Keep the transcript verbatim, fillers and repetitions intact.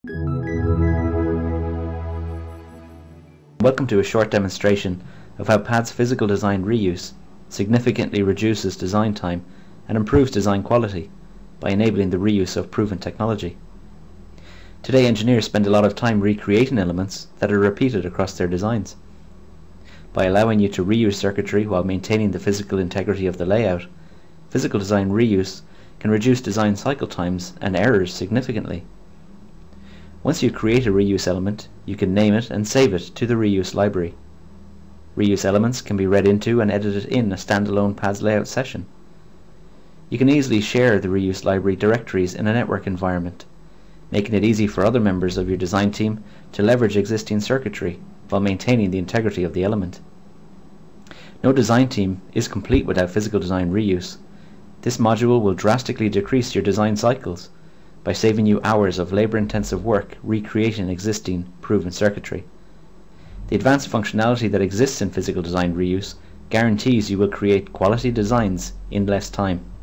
Welcome to a short demonstration of how P A D's physical design reuse significantly reduces design time and improves design quality by enabling the reuse of proven technology. Today, engineers spend a lot of time recreating elements that are repeated across their designs. By allowing you to reuse circuitry while maintaining the physical integrity of the layout, physical design reuse can reduce design cycle times and errors significantly. Once you create a reuse element, you can name it and save it to the reuse library. Reuse elements can be read into and edited in a standalone P A D's layout session. You can easily share the reuse library directories in a network environment, making it easy for other members of your design team to leverage existing circuitry while maintaining the integrity of the element. No design team is complete without physical design reuse. This module will drastically decrease your design cycles by saving you hours of labor-intensive work recreating existing proven circuitry. The advanced functionality that exists in physical design reuse guarantees you will create quality designs in less time.